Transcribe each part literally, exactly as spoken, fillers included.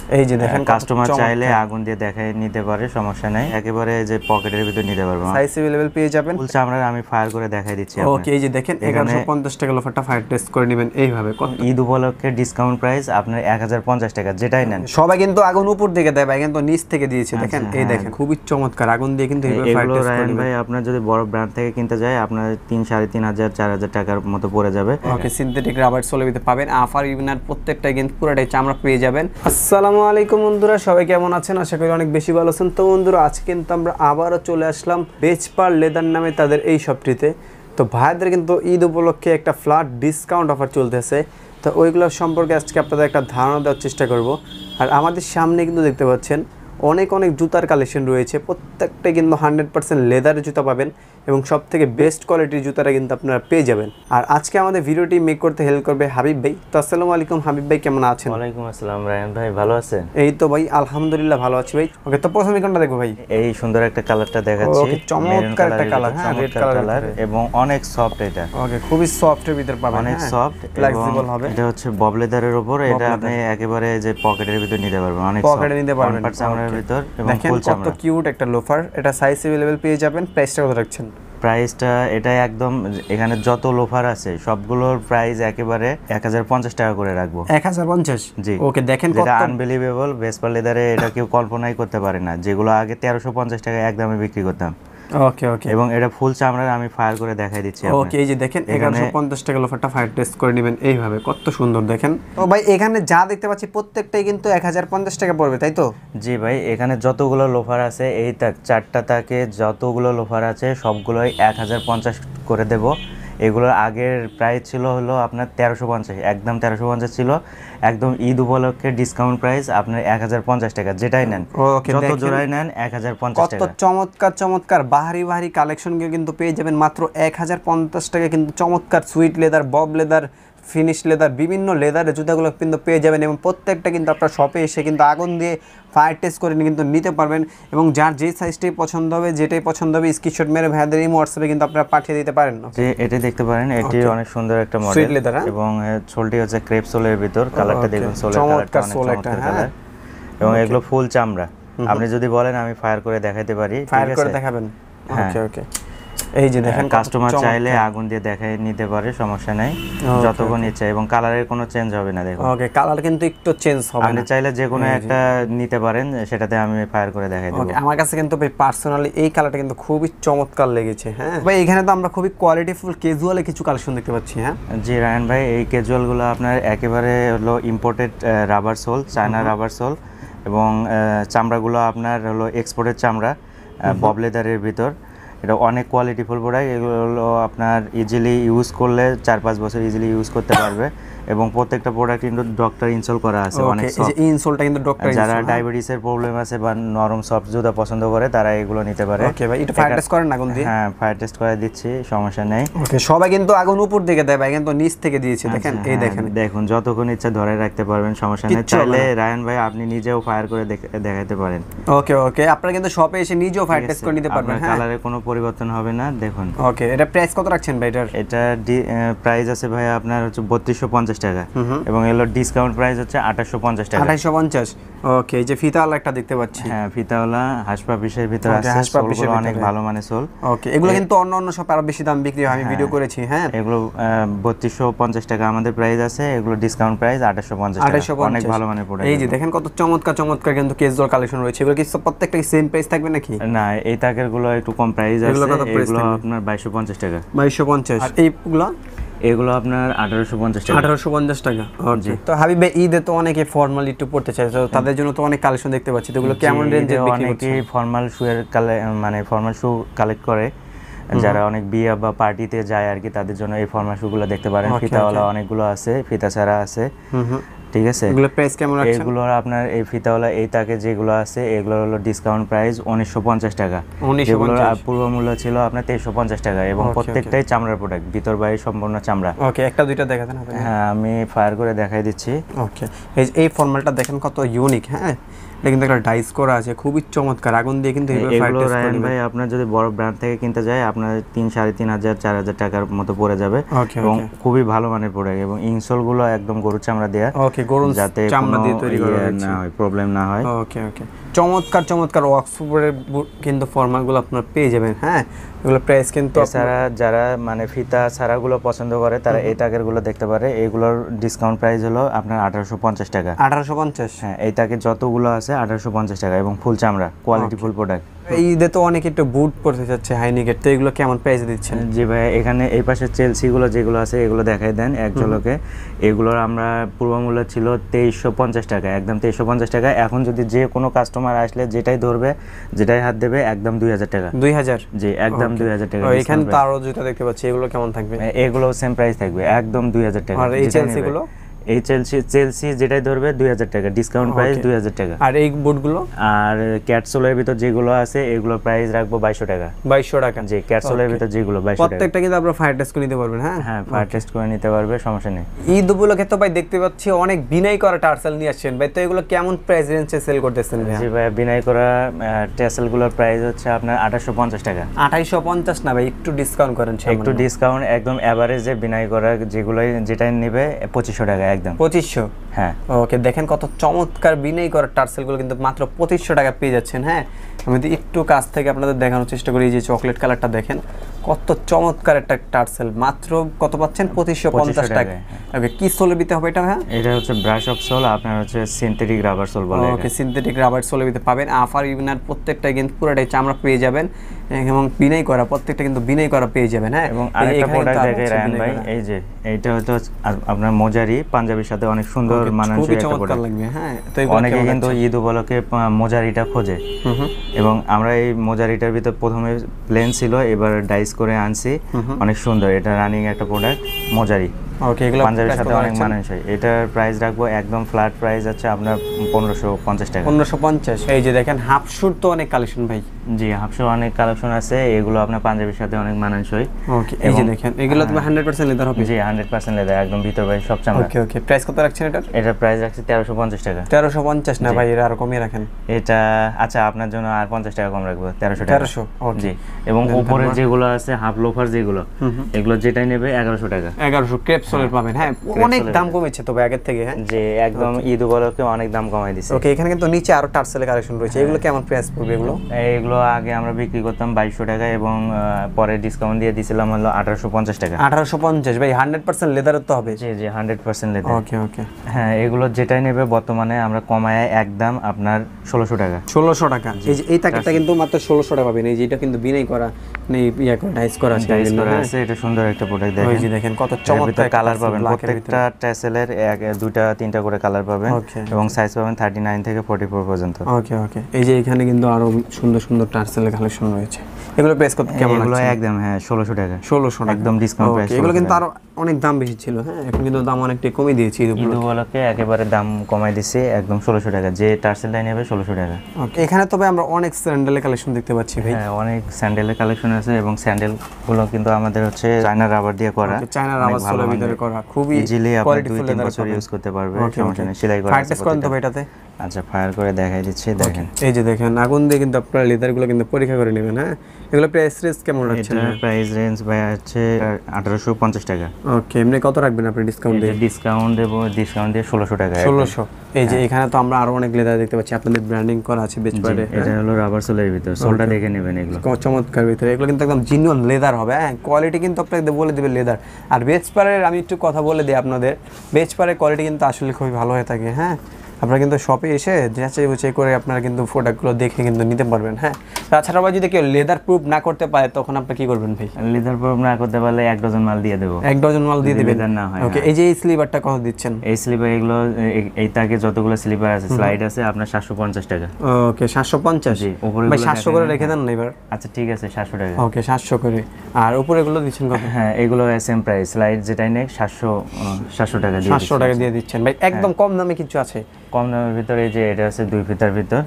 এই যে দেখেন কাস্টমার চাইলে আগুন দিয়ে দেখাই নিতে পারে, সমস্যা নাই। একেবারে যে পকেটের ভিতর নিতে পারবো, সাইজ अवेलेबल পেয়ে যাবেন। ফুল চামড়ার আমি ফায়ার করে দেখাই দিচ্ছি আপনাকে। ওকে, এই যে দেখেন এগারোশো পঞ্চাশ টাকা লোফারটা ফায়ার টেস্ট করে নেবেন এইভাবে। কত ঈদ উপলক্ষে ডিসকাউন্ট প্রাইস আপনার এক হাজার পঞ্চাশ টাকা, যেটাই নেন। সবাই কিন্তু আগুন উপর দিকে দেয় ভাই, কিন্তু নিচ থেকে দিয়েছে দেখেন। এই দেখেন খুবই চমৎকার আগুন দিয়ে কিন্তু এইভাবে ফায়ার টেস্ট করে নেবেন ভাই। আপনার যদি বড় ব্র্যান্ড থেকে কিনতে যায় আপনার তিন সাড়ে তিন হাজার চার হাজার টাকার মতো পড়ে যাবে। ওকে, সিনথেটিক রাবার সোলেবিতে পাবেন। আফার ইউনার প্রত্যেকটা কিন্তু পুরোটাই চামড়া পেয়ে যাবেন। আসসালামু আলাইকুম বন্ধুরা, সবাই কেমন আছেন? আশা করি অনেক বেশি ভালো আছেন। তো বন্ধুরা, আজকে কিন্তু আমরা আবারও চলে আসলাম ভেসপার লেদার নামে তাদের এই শপটিতে। তো ভাইদের কিন্তু ঈদ উপলক্ষে একটা ফ্ল্যাট ডিসকাউন্ট অফার চলতেছে, তো ওইগুলোর সম্পর্কে আজকে আপনাদের একটা ধারণা দেওয়ার চেষ্টা করব। আর আমাদের সামনে কিন্তু দেখতে পাচ্ছেন অনেক অনেক জুতার কালেকশন রয়েছে, প্রত্যেকটাই কিন্তু হান্ড্রেড পার্সেন্ট লেদারের জুতা পাবেন এবং সব থেকে বেস্ট কোয়ালিটির জুতাটা কিন্তু আপনারা পেয়ে যাবেন। আর আজকে আমাদের ভিডিওটি মেক করতে হেল্প করবে হাবিব ভাই। তো আসসালামু আলাইকুম হাবিব ভাই, কেমন আছেন? ওয়ালাইকুম আসসালাম রায়হান ভাই, ভালো আছেন? এই তো ভাই আলহামদুলিল্লাহ ভালো আছি ভাই। ওকে, তো প্রথমে কোনটা দেখবো ভাই? এই সুন্দর একটা কালারটা দেখাচ্ছি। ওকে, চমৎকার একটা কালার, হ্যাঁ রেড কালার এবং অনেক সফট। এটা ওকে, খুবই সফট এর ভিতর পাবেন, অনেক সফট ফ্লেক্সিবল হবে। এটা হচ্ছে বব লেদারের উপর, এটা আপনি একেবারে যে পকেটের ভিতর নিতে পারবেন, অনেক সফট পকেটে নিতে পারবেন চামড়ার ভিতর এবং ফুল চামড়া। কত কিউট একটা লোফার, এটা সাইজ अवेलेबल পেয়ে যাবেন। প্রাইসটা কত রাখছেন? প্রাইসটা এটা একদম এখানে যত লোফার আছে সবগুলোর প্রাইস একেবারে এক হাজার পঞ্চাশ টাকা করে রাখবো। এক হাজার পঞ্চাশ? জি। ওকে, দেখেন কত আনবিলিভেবল। ভেসপার লেদারে এটা কেউ কল্পনাই করতে পারে না, যেগুলো আগে তেরোশো পঞ্চাশ টাকা একদমে বিক্রি করতাম। ওকে ওকে, এবং এটা ফুল চামড়ার আমি ফায়ার করে দেখাই দিচ্ছি আপনাকে। ওকে, এই যে দেখেন এগারোশো পঞ্চাশ টাকা লোফারটা ফায়ার টেস্ট করে নেবেন এইভাবে। কত সুন্দর দেখেন। তো ভাই এখানে যা দেখতে পাচ্ছি প্রত্যেকটাই কিন্তু এক হাজার পঞ্চাশ টাকা পড়বে, তাই তো? জি ভাই, এখানে যতগুলো লোফার আছে এই তাক চারটা তাকে যতগুলো লোফার আছে সবগুলোই এক হাজার পঞ্চাশ করে দেব। এগুলোর আগের প্রাইস ছিল হলো আপনার তেরোশো পঞ্চাশ, একদম তেরোশো পঞ্চাশ ছিল। একদম ঈদ উপলক্ষে ডিসকাউন্ট প্রাইস আপনার এক হাজার পঞ্চাশ টাকা, যেটাই নেন, যত জোড়াই নেন এক হাজার পঞ্চাশ টাকা। কত চমৎকার চমৎকার বাহারি বাহারি কালেকশন কিন্তু পেয়ে যাবেন মাত্র এক হাজার পঞ্চাশ টাকা। কিন্তু চমৎকার সুইট লেদার, বব লেদার, ফিনিশ লেদার, বিভিন্ন লেদারের জুতাগুলো কিন্তু পেয়ে যাবেন এবং প্রত্যেকটা কিন্তু আপনার শপে এসে কিন্তু আগুন দিয়ে ফায়ার টেস্ট করে কিন্তু নিতে পারবেন। এবং যার যে সাইজটাই পছন্দ হবে, যেটাই পছন্দ হবে স্ক্রিনশট মেরে ভাইদের এই হোয়াটসঅ্যাপে কিন্তু আপনারা পাঠিয়ে দিতে পারেন। যে এটা দেখতে পারেন, এটি অনেক সুন্দর একটা মডেল এবং সোলটি হচ্ছে ক্রেপ সোলের ভিতর। কালারটা দেখুন, সোলের কালারটা অনেক চমৎকার কালার এবং এগুলো ফুল চামড়া। আপনি যদি বলেন আমি ফায়ার করে দেখাতে পারি। ফায়ার করে দেখাবেন? ওকে ওকে, এই যে দেখেন কাস্টমার চাইলে আগুন দিয়ে দেখাই নিতে পারে, সমস্যা নাই, যতক্ষণ ইচ্ছা। এবং কালারের কোনো চেঞ্জ হবে না। দেখুন ওকে, কালার কিন্তু একটু চেঞ্জ হবে না। আপনি চাইলে যে কোনো একটা নিতে পারেন, সেটাতে আমি ফায়ার করে দেখাই দেব। ওকে, আমার কাছে কিন্তু ভাই পার্সোনালি এই কালারটা কিন্তু খুবই চমৎকার লেগেছে। হ্যাঁ ভাই, এখানে তো আমরা খুবই কোয়ালিটিফুল ক্যাজুয়ালে কিছু কালেকশন দেখতে পাচ্ছি। হ্যাঁ জি রায়হান ভাই, এই ক্যাজুয়ালগুলো আপনার একেবারে হলো imported rubber sole, China rubber sole এবং চামড়াগুলো আপনার হলো এক্সপোর্টেড চামড়া, বব লেদারের ভিতর। এটা অনেক কোয়ালিটিফুল প্রোডাক্ট। এগুলো আপনার ইজিলি ইউজ করলে চার পাঁচ বছর ইজিলি ইউজ করতে পারবে এবং প্রত্যেকটা প্রোডাক্ট কিন্তু ডক্টর ইনসোল করা আছে। অনেক সফট, এই ইনসোলটা কিন্তু ডক্টর ইনসোল। যারা ডায়াবেটিসের প্রবলেম আছে বা নরম সফট জুতা পছন্দ করে তারা এগুলো নিতে পারে। ওকে ভাই, এটা ফায়ার টেস্ট করেন আগুন দিয়ে? হ্যাঁ, ফায়ার টেস্ট করে দিচ্ছি, সমস্যা নেই। ওকে, সবাই কিন্তু আগুন উপর দিকে দেয় ভাই, কিন্তু নিচ থেকে দিয়েছে দেখেন। এই দেখেন, দেখুন যতক্ষণ ইচ্ছা ধরে রাখতে পারবেন, সমস্যা নেই। চাইলে রায়হান ভাই আপনি নিজেও ফায়ার করে দেখাতে পারেন। ওকে ওকে, আপনারা কিন্তু শপে এসে নিজেও ফায়ার টেস্ট করে নিতে পারবেন। হ্যাঁ, কালারে কোনো পরিবর্তন হবে না। দেখুন ওকে, এটা প্রাইস কত রাখছেন ভাই? এটার এটা প্রাইস আছে ভাই আপনার হচ্ছে বত্রিশশো পঞ্চাশ টাকা এবং এলো ডিসকাউন্ট প্রাইস হচ্ছে আঠাশশো পঞ্চাশ টাকা। আঠাশশো পঞ্চাশ। ওকে, এই যে ফিতাওয়ালা একটা দেখতে পাচ্ছি। হ্যাঁ, ফিতাওয়ালা হাসপা পিসের ভিতর আছে, সোলগুলো অনেক ভালো মানের সোল। ওকে, এগুলো কিন্তু অন্য অন্য শপে আরো বেশি দাম বিক্রি হয়, আমি ভিডিও করেছি। হ্যাঁ, এগুলো বত্রিশশো পঞ্চাশ টাকা আমাদের প্রাইস আছে, এগুলো ডিসকাউন্ট প্রাইস আঠাশশো পঞ্চাশ টাকা, অনেক ভালো মানের প্রোডাক্ট। এই যে দেখেন কত চমৎকার চমৎকার কিন্তু ক্যাজুয়াল কালেকশন রয়েছে। এগুলো কি প্রত্যেকটা সেম প্রাইস থাকবে নাকি? না, এই তাকের গুলো একটু কম প্রাইস আছে। এগুলো আপনার বাইশশো পঞ্চাশ টাকা। বাইশশো পঞ্চাশ। আর এইগুলো? এগুলো আপনার আঠারোশো পঞ্চাশ টাকা। আঠারোশো পঞ্চাশ টাকা। জি। তো হাবিব ভাই, ঈদে তো অনেকে ফর্মাল একটু পড়তে চায়, তো তাদের জন্য তো অনেক কালেকশন দেখতে পাচ্ছি। তো এগুলো কেমন রেঞ্জে বিক্রি হচ্ছে? অনেকেই ফর্মাল শু এর মানে ফর্মাল শু কালেক্ট করে, যারা অনেক বিয়ে বা পার্টিতে যায় আর কি, তাদের জন্য এই ফর্মাল শুগুলো দেখতে পারেন। ফিতাওয়ালা অনেকগুলো আছে, ফিতা ছাড়া আছে। ঠিক আছে, এগুলো প্রাইস কেমন আছে? এগুলো আপনার এই ফিতাওয়ালা এই তাকে যেগুলো আছে এগুলো হলো ডিসকাউন্ট প্রাইস উনিশশো পঞ্চাশ টাকা। যেগুলো পূর্ব মূল্য ছিল আপনার তেইশশো পঞ্চাশ টাকা এবং প্রত্যেকটাই চামড়ার প্রোডাক্ট, ভিতর বাইরে সম্পূর্ণ চামড়া। ওকে, একটা দুইটা দেখাতেন আপনি? হ্যাঁ, আমি ফায়ার করে দেখাই দিচ্ছি। ওকে, এই এই ফর্মালটা দেখেন কত ইউনিক। হ্যাঁ, এটা কিন্তু একটা ডাইস করা আছে, খুবই চমৎকার। আগুন দিয়ে কিন্তু এইভাবে ফায়ার টেস্ট করে নেবেন। ভাই আপনার যদি বড় ব্র্যান্ড থেকে কিনতে যায় আপনার তিন সাড়ে তিন হাজার চার হাজার টাকার মতো পড়ে যাবে এবং খুবই ভালো মানের প্রোডাক্ট এবং ইনসোল গুলো একদম গরুর চামড়া দেয়া। ওকে, ওকে, গরুর যাতে চামড়া দিয়ে তৈরি করা হয়েছে, না হয় প্রবলেম না হয়। ওকে ওকে, চমৎকার চমৎকার ওয়ার্কশপের কিন্তু ফর্মালগুলো আপনারা পেয়ে যাবেন। হ্যাঁ, এগুলো প্রাইস কিন্তু এছাড়া যারা মানে ফিতা ছাড়াগুলো পছন্দ করে তারা এই তাকেরগুলো দেখতে পারে। এগুলোর ডিসকাউন্ট প্রাইস হলো আপনার আঠারোশো পঞ্চাশ টাকা। আঠারোশো পঞ্চাশ? হ্যাঁ, এই তাকের যতগুলো আছে আঠারোশো পঞ্চাশ টাকা এবং ফুল চামড়া, কোয়ালিটি ফুল প্রোডাক্ট। ঈদে তো অনেকে একটু বুট পরতে যাচ্ছে হাইনিকের, তো এগুলো কেমন প্রাইস দিচ্ছেন? জি ভাই, এখানে এই পাশে চেলসিগুলো যেগুলো আছে এগুলো দেখাই দেন এক ঝলকে। এগুলোর আমরা পূর্বমূল্য ছিল তেইশশো পঞ্চাশ টাকা, একদম তেইশশো পঞ্চাশ টাকা। এখন যদি যে কোনো কাস্টমার আসলে যেটাই ধরবে যেটাই হাত দেবে একদম দুই হাজার টাকা। দুই হাজার? জি, একদম দুই হাজার টাকা। এখানে তো আরো জুতা দেখতে পাচ্ছি, এগুলো কেমন থাকবে? এগুলো সেম প্রাইস থাকবে, একদম দুই হাজার টাকা। আর এই চেলসিগুলো? এই চেলসি চেলসি যেটাই ধরবে দুই হাজার টাকা, ডিসকাউন্ট প্রাইস দুই হাজার টাকা। আর এই বুটগুলো? আর ক্যাটসোলের ভিতর যেগুলো আছে এগুলো প্রাইস রাখবো বাইশশো টাকা। বাইশশো টাকা? জি, ক্যাটসোলের ভিতর যেগুলো বাইশশো টাকা। প্রত্যেকটা কিন্তু আপনারা ফায়ার টেস্ট করে নিতে পারবেন। হ্যাঁ হ্যাঁ, ফায়ার টেস্ট করে নিতে পারবে, সমস্যা নেই। ঈদ উপলক্ষে তো ভাই দেখতে পাচ্ছি অনেক বিনাই করা টার্সেল নিয়ে আসছেন ভাই, তো এগুলো কেমন প্রাইস রেঞ্জে সেল করতেছেন ভাই? জি ভাই, বিনাই করা টার্সেলগুলোর প্রাইস হচ্ছে আপনার আঠাশশো পঞ্চাশ টাকা। আঠাইশশো পঞ্চাশ না ভাই, একটু ডিসকাউন্ট করেন। একটু ডিসকাউন্ট, একদম এভারেজে বিনাই করা যেগুলো যেটাই নেবে পঁচিশশো টাকা একদম। পঁচিশশো? হ্যাঁ। ওকে, দেখেন কত চমৎকার বিনাই করা টার্সেলগুলো কিন্তু মাত্র পঁচিশশো টাকা পেয়ে যাচ্ছেন। হ্যাঁ, আমি যদি একটু কাছ থেকে আপনাদের দেখানোর চেষ্টা করি, এই যে চকলেট কালারটা দেখেন, কত চমৎকার একটা টার্সেল, মাত্র কত পাচ্ছেন? পঁচিশশো পঞ্চাশ টাকা। ওকে, কি সোলে দিতে হবে এটা? হ্যাঁ, এটা হচ্ছে ব্রাশ অফ সোল, আপনার হচ্ছে সিনথেটিক রাবার সোল বলে। ওকে, সিনথেটিক রাবার সোলে দিতে পাবেন। আফার ইউনার প্রত্যেকটা কিন্তু পুরোটাই চামড়া পেয়ে যাবেন এবং বিনাই করা, প্রত্যেকটা কিন্তু বিনাই করা পেয়ে যাবেন। হ্যাঁ, এবং আরেকটা প্রোডাক্ট দেখে রায়ন ভাই, এই যে এইটা হচ্ছে আপনার মোজারি, পাঞ্জাবির সাথে অনেক সুন্দর মানানসই একটা প্রোডাক্ট লাগবে। হ্যাঁ, তো অনেকে কিন্তু ঈদ উপলক্ষে মোজারিটা খোঁজে এবং আমরা এই মোজারিটার ভিতর প্রথমে প্লেন ছিল, এবার ডাইস করে আনছি, অনেক সুন্দর। এটা রানিং একটা প্রোডাক্ট মোজারি। ওকে, এগুলো পাঞ্জাবির সাথে অনেক মানানসই। এটার প্রাইস রাখবো একদম ফ্ল্যাট প্রাইস আছে আপনার পনেরোশো পঞ্চাশ টাকা। পনেরোশো পঞ্চাশ? এই যে দেখেন হাফ শুট তো অনেক কালেকশন ভাই। জি, হাফ শুট অনেক কালেকশন আছে, এগুলো আপনার পাঞ্জাবির সাথে অনেক মানানসই। ওকে, এই যে দেখেন এগুলো তো হান্ড্রেড পার্সেন্ট লেদার হবে? জি, হান্ড্রেড পার্সেন্ট লেদার, একদম ভিতর ভাই সব চামড়া। ওকে ওকে, প্রাইস কত রাখছেন এটার? এটার প্রাইস রাখছি তেরোশো পঞ্চাশ টাকা। তেরোশো পঞ্চাশ না ভাই, এর আরো কমিয়ে রাখেন। এটা আচ্ছা, আপনার জন্য আর পঞ্চাশ টাকা কম রাখবো, তেরোশো টাকা। তেরোশো? জি, এবং উপরে যেগুলো আছে হাফ লোফার যেগুলো, এগুলো যেটাই নেবে এগারোশো টাকা। এগারোশো ক্রেপসোলের পাবেন? হ্যাঁ, অনেক দাম কমেছে তো ভাই আগের থেকে। হ্যাঁ, যে একদম ঈদ উপলক্ষে অনেক দাম কমাই দিছে। ওকে, এখানে কিন্তু নিচে আরো টার্সেলের কালেকশন রয়েছে, এগুলো কেমন প্রাইস পড়বে? এগুলো এগুলো আগে আমরা বিক্রি করতাম বাইশশো টাকা এবং পরে ডিসকাউন্ট দিয়ে দিছিলাম হলো আঠারোশো পঞ্চাশ টাকা। আঠারোশো পঞ্চাশ ভাই, হান্ড্রেড পার্সেন্ট লেদারের তো হবে? জি জি, hundred percent leather. Okay okay, হ্যাঁ, এগুলো যেটাই নেবে বর্তমানে আমরা কমায় একদম আপনার ষোলোশো টাকা। ষোলোশো টাকা? এই যে এই প্যাকেটটা কিন্তু মাত্র ষোলোশো টাকা পাবেন। এই যে এটা কিন্তু বিনাই করা নেই, ইয়া করে ডাইস করা আছে। ডাইস করা আছে, এটা সুন্দর একটা প্রোডাক্ট দেখেন। ওই যে দেখেন কত চমৎকার কালার পাবেন, প্রত্যেকটা ট্যাসেলের এক দুইটা তিনটা করে কালার পাবেন এবং সাইজ পাবেন থার্টি নাইন থেকে ফর্টি ফোর পর্যন্ত। ওকে ওকে, এই যে এখানে কিন্তু আরো সুন্দর সুন্দর টার্সেলের কালেকশন রয়েছে। এগুলো প্রাইস কত কেমন আছে? এগুলো একদম হ্যাঁ ষোলোশো টাকা। ষোলোশো টাকা একদম ডিসকাউন্ট প্রাইস। এগুলো কিন্তু আরো অনেক দাম বেশি ছিল। হ্যাঁ, এখন কিন্তু দাম অনেকটাই কমিয়ে দিয়েছি ঈদ উপলক্ষে, একেবারে দাম কমাই দিছি, একদম ষোলোশো টাকা। যে টার্সেলটা নেবে ষোলোশো টাকা। ওকে, এখানে তবে আমরা অনেক স্যান্ডেলের কালেকশন দেখতে পাচ্ছি ভাই। হ্যাঁ, অনেক স্যান্ডেলের কালেকশন আছে এবং স্যান্ডেল গুলো কিন্তু আমাদের হচ্ছে চায়না রাবার দিয়ে করা। চায়না রাবার সোলের ভিতরে করা, খুবই ইজিলি আপনি দুই তিন বছর ইউজ করতে পারবে, সমস্যা নেই। সেলাই করা আছে। ফায়ার টেস্ট করেন তো এটাতে? আচ্ছা, ফায়ার করে দেখাই দিচ্ছি, দেখেন। এই যে দেখেন আগুন দিয়ে কিন্তু আপনারা লেদারগুলো কিন্তু পরীক্ষা করে নেবেন। হ্যাঁ, এগুলো প্রাইস রেঞ্জ কেমন রাখছেন? এটা প্রাইস রেঞ্জ ভাই হচ্ছে আঠারোশো পঞ্চাশ টাকা। ওকে, এমনি কত রাখবেন আপনি ডিসকাউন্ট দিয়ে? ডিসকাউন্ট দেবো, ডিসকাউন্ট দিয়ে ষোলোশো টাকা। ষোলোশো? এই যে এখানে তো আমরা আরো অনেক লেদার দেখতে পাচ্ছি, আপনাদের ব্র্যান্ডিং করা আছে বেচপারে। এটা হলো রাবার সোলের ভিতর, সোলটা দেখে নেবেন। এগুলো চমৎকার ভিতরে, এগুলো কিন্তু একদম জিনুইন লেদার হবে। হ্যাঁ, কোয়ালিটি কিন্তু আপনাদের বলে দেবে লেদার। আর বেচপারের আমি একটু কথা বলে দিই আপনাদের, বেচপারের কোয়ালিটি কিন্তু আসলে খুবই ভালো হয়ে থাকে। হ্যাঁ, আপনারা কিন্তু শপে এসে যাচাই বাছাই করে আপনারা কিন্তু প্রোডাক্টগুলো দেখে কিন্তু নিতে পারবেন। হ্যাঁ, তাছাড়া ভাই যদি কেউ লেদার প্রুফ না করতে পারে তখন আপনি কি করবেন ভাই? লেদার প্রুফ না করতে পারলে এক ডজন মাল দিয়ে দেবো। এক ডজন মাল দিয়ে দেবেন? না হয়। ওকে, এই যে এই স্লিপারটা কত দিচ্ছেন? এই স্লিপার এগুলো এই তাকে যতগুলো স্লিপার আছে স্লাইড আছে আপনার সাতশো পঞ্চাশ টাকা। ওকে, সাতশো পঞ্চাশ? ভাই সাতশো করে রেখে দেন না এবার। আচ্ছা ঠিক আছে, সাতশো টাকা। ওকে, সাতশো করে। আর উপরে এগুলো দিচ্ছেন কত? হ্যাঁ, এগুলো সেম প্রাইস, স্লাইড যেটাই নেই সাতশো সাতশো টাকা দিয়ে সাতশো টাকা দিয়ে দিচ্ছেন ভাই। একদম কম দামে কিছু আছে? কম দামের ভিতরে যে এটা আছে দুই ফিতার ভিতর,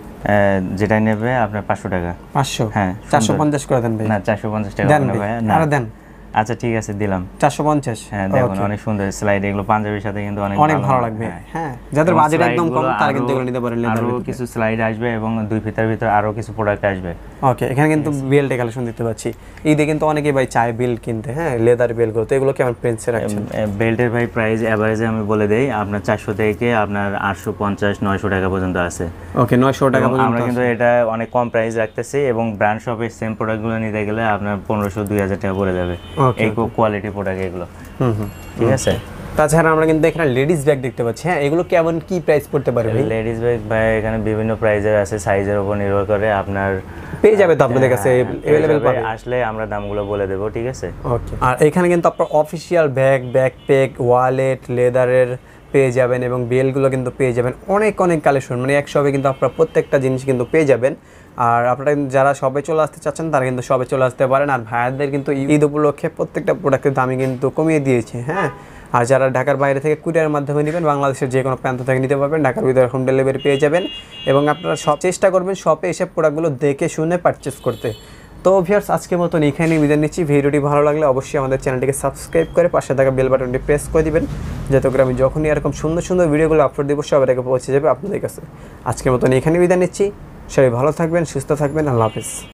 যেটাই নেবে আপনার পাঁচশো টাকা। পাঁচশো? হ্যাঁ, চারশো পঞ্চাশ করে দেন ভাই। না, চারশো পঞ্চাশ টাকা দেন ভাই, আরে দেন। আচ্ছা ঠিক আছে দিলাম চারশো পঞ্চাশ। হ্যাঁ দেখুন অনেক সুন্দর স্লাইড, এগুলো পাঞ্জাবির সাথে কিন্তু অনেক অনেক ভালো লাগবে। হ্যাঁ যাদের বাজেট একদম কম তারা কিন্তু এগুলো নিতে পারেন। আরো কিছু স্লাইড আসবে এবং দুই ফিতার ভিতর আরো কিছু প্রোডাক্ট আসবে। ওকে এখানে কিন্তু বেল্ট কালেকশন দিতে পাচ্ছি। ঈদে কিন্তু অনেকেই ভাই চায় বেল্ট কিনতে, হ্যাঁ লেদার বেল্ট গুলো, তো এগুলো কেমন প্রিন্সে রাখছেন? বেল্টের ভাই প্রাইস এভারেজে আমি বলে দেই আপনার চারশো থেকে আপনার আটশো পঞ্চাশ নয়শো টাকা পর্যন্ত আছে। ওকে নয়শো টাকা পর্যন্ত আমরা কিন্তু এটা অনেক কম প্রাইস রাখতেছি এবং ব্র্যান্ড শপের সেম প্রোডাক্টগুলো নিতে গেলে আপনার পনেরোশো দুই হাজার টাকা পড়ে যাবে এই কোয়ালিটি প্রোডাক্ট এগুলো। হুম হুম ঠিক আছে। তাছাড়া আমরা কিন্তু এখানে লেডিস ব্যাগ দেখতে পাচ্ছি। হ্যাঁ এগুলো কেমন কি প্রাইস পড়তে পারে ভাই? লেডিস ব্যাগ ভাই এখানে বিভিন্ন প্রাইজের আছে, সাইজের উপর নির্ভর করে। আপনার পেয়ে যাবে তো আপনাদের কাছে अवेलेबल পাবে, আসলে আমরা দামগুলো বলে দেব ঠিক আছে। ওকে আর এখানে কিন্তু আপনার অফিশিয়াল ব্যাগ, ব্যাকপ্যাক, ওয়ালেট লেদারের পেয়ে যাবেন এবং বেলগুলো কিন্তু পেয়ে যাবেন। অনেক অনেক কালেকশন, মানে এক শপে কিন্তু আপনারা প্রত্যেকটা জিনিস কিন্তু পেয়ে যাবেন। আর আপনারা যারা শপে চলে আসতে চাচ্ছেন তারা কিন্তু শপে চলে আসতে পারেন। আর ভাইয়াদের কিন্তু ঈদ উপলক্ষে প্রত্যেকটা প্রোডাক্টের দামই কিন্তু কমিয়ে দিয়েছে। হ্যাঁ আর যারা ঢাকার বাইরে থেকে কুরিয়ারের মাধ্যমে নেবেন বাংলাদেশের যে কোনো প্রান্ত থেকে নিতে পারবেন, ঢাকার ভিতরে হোম ডেলিভারি পেয়ে যাবেন। এবং আপনারা সব চেষ্টা করবেন শপে এসে প্রোডাক্টগুলো দেখে শুনে পারচেস করতে। তো ভিউয়ার্স আজকের মতন এখানেই বিদায় নিচ্ছি। ভিডিওটি ভালো লাগলে অবশ্যই আমাদের চ্যানেলটিকে সাবস্ক্রাইব করে পাশে থাকা বেল বাটনটি প্রেস করে দিবেন, যাতে করে আমি যখনই এরকম সুন্দর সুন্দর ভিডিওগুলো আপলোড দেবো সবার আগে পৌঁছে যাবে আপনাদের কাছে। আজকের মতন এখানেই বিদায় নিচ্ছি। সবাই ভালো থাকবেন, সুস্থ থাকবেন, আল্লাহ হাফেজ।